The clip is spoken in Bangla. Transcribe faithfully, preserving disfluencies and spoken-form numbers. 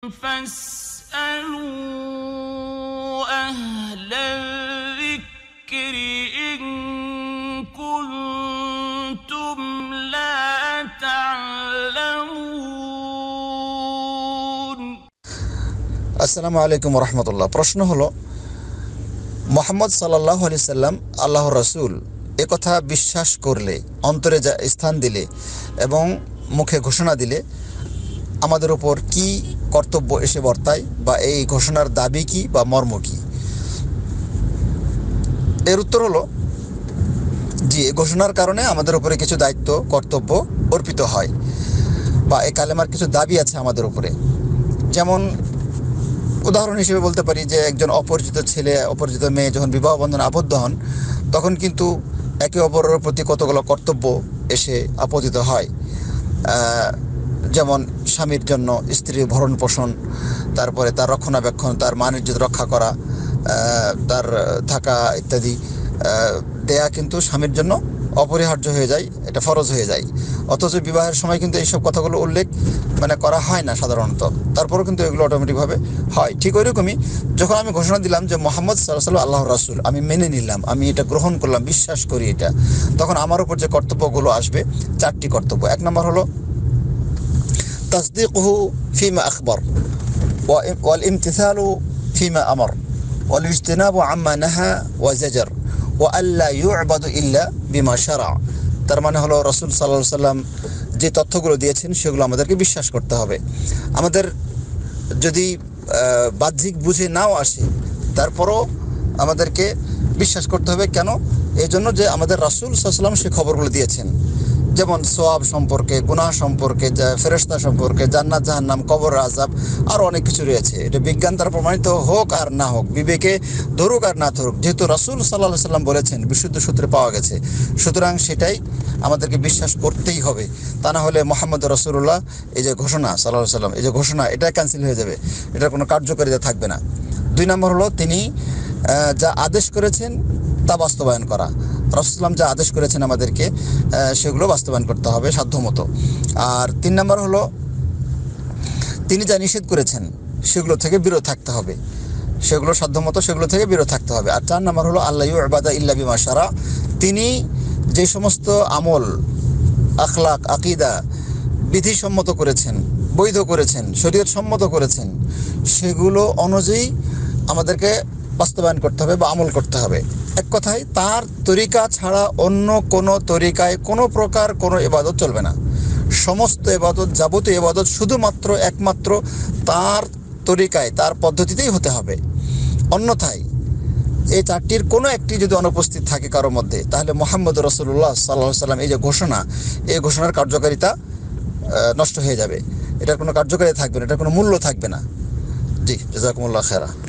فاسألوا أهل الذكر إن كنتم لا تعلمون আসসালামু আলাইকুম ওয়া রাহমাতুল্লাহ। প্রশ্ন হলো, মুহাম্মদ সাল্লাল্লাহু আলাইহি সাল্লাম আল্লাহর রাসূল এ কথা বিশ্বাস করলে, অন্তরে যা স্থান দিলে এবং মুখে ঘোষণা দিলে আমাদের উপর কি কর্তব্য এসে বর্তায়, বা এই ঘোষণার দাবি কি বা মর্ম কি? এর উত্তর হলো, জি, এই ঘোষণার কারণে আমাদের উপরে কিছু দায়িত্ব কর্তব্য অর্পিত হয়, বা এই কালেমার কিছু দাবি আছে আমাদের উপরে। যেমন উদাহরণ হিসেবে বলতে পারি যে একজন অপরিচিত ছেলে অপরিচিত মেয়ে যখন বিবাহ বন্ধনে আবদ্ধ হন, তখন কিন্তু একে অপরের প্রতি কতগুলো কর্তব্য এসে আপতিত হয়। যেমন স্বামীর জন্য স্ত্রীর ভরণ পোষণ, তারপরে তার রক্ষণাবেক্ষণ, তার মান ইজ্জত রক্ষা করা, তার থাকা ইত্যাদি দেয়া কিন্তু স্বামীর জন্য অপরিহার্য হয়ে যায়, এটা ফরজ হয়ে যায়। অথচ বিবাহের সময় কিন্তু এইসব কথাগুলো উল্লেখ মানে করা হয় না সাধারণত, তারপরেও কিন্তু এগুলো অটোমেটিকভাবে হয়। ঠিক ওইরকমই যখন আমি ঘোষণা দিলাম যে মুহাম্মদ সাল্লাল্লাহু আলাইহি ওয়াসাল্লাম আল্লাহর রাসূল, আমি মেনে নিলাম, আমি এটা গ্রহণ করলাম, বিশ্বাস করি এটা, তখন আমার উপর যে কর্তব্যগুলো আসবে, চারটি কর্তব্য। এক নম্বর হলো তাসদীকুহু ফিমা আখবার ওয়াল ইমতিসালু ফিমা আমর ওয়াল ইজতিনাবু আম্মা নাহা ওয়া জাজার ওয়া আল্লা ইউ'বাদু ইল্লা বিমা শারা। তার মানে হলো রাসূল সাল্লাল্লাহু আলাইহি সাল্লাম যে তথ্যগুলো দিয়েছেন সেগুলো আমাদেরকে বিশ্বাস করতে হবে। আমাদের যদি বাহ্যিক বুঝে নাও আসে, তারপরও আমাদেরকে বিশ্বাস করতে হবে। কেন? এই জন্য যে আমাদের রাসূল সাল্লাল্লাহু আলাইহি সাল্লাম সে খবরগুলো দিয়েছেন, যেমন সওয়াব সম্পর্কে, গুনাহ সম্পর্কে, ফেরেশতা সম্পর্কে, জান্নাত জাহান্নাম, কবর আযাব, আর অনেক কিছু রয়েছে। এটা বিজ্ঞান দ্বারা প্রমাণিত হোক আর না হোক, বিবেকে ধরুক আর না ধরুক, যেহেতু রাসূল সাল্লাল্লাহু আলাইহি সাল্লাম বলেছেন, বিশুদ্ধ সূত্রে পাওয়া গেছে, সুতরাং সেটাই আমাদেরকে বিশ্বাস করতেই হবে। তা না হলে মুহাম্মদ রাসূলুল্লাহ এই যে ঘোষণা সাল্লাল্লাহু আলাইহি সাল্লাম এই যে ঘোষণা, এটা ক্যান্সেল হয়ে যাবে, এটার কোনো কার্যকারিতা থাকবে না। দুই নম্বর হলো তিনি যা আদেশ করেছেন তা বাস্তবায়ন করা। রাসূলুল্লাহ যা আদেশ করেছেন আমাদেরকে সেগুলো বাস্তবায়ন করতে হবে সাধ্যমতো। আর তিন নম্বর হলো তিনি যা নিষেধ করেছেন সেগুলো থেকে বিরত থাকতে হবে, সেগুলো সাধ্যমতো সেগুলো থেকে বিরত থাকতে হবে। আর চার নম্বর হলো আল্লা ইউ'বাদা ইল্লা বিমা শারা, তিনি যে সমস্ত আমল, আখলাক, আকীদা বিধিসম্মত করেছেন, বৈধ করেছেন, শরীয়ত সম্মত করেছেন, সেগুলো অনুযায়ী আমাদেরকে বাস্তবায়ন করতে হবে বা আমল করতে হবে। এক কথায় তার তরিকা ছাড়া অন্য কোনো তরিকায় কোনো প্রকার কোনো ইবাদত চলবে না। সমস্ত ইবাদত, যাবতীয় ইবাদত শুধুমাত্র একমাত্র তার তরিকায়, তার পদ্ধতিতেই হতে হবে। অন্যথায় এই চারটির কোনো একটি যদি অনুপস্থিত থাকে কারোর মধ্যে, তাহলে মুহাম্মদ রাসূলুল্লাহ সাল্লাল্লাহু আলাইহি সাল্লাম এই যে ঘোষণা, এই ঘোষণার কার্যকারিতা নষ্ট হয়ে যাবে, এটার কোনো কার্যকারিতা থাকবে না, এটার কোনো মূল্য থাকবে না। জি, জাযাকুমুল্লাহ খায়রা।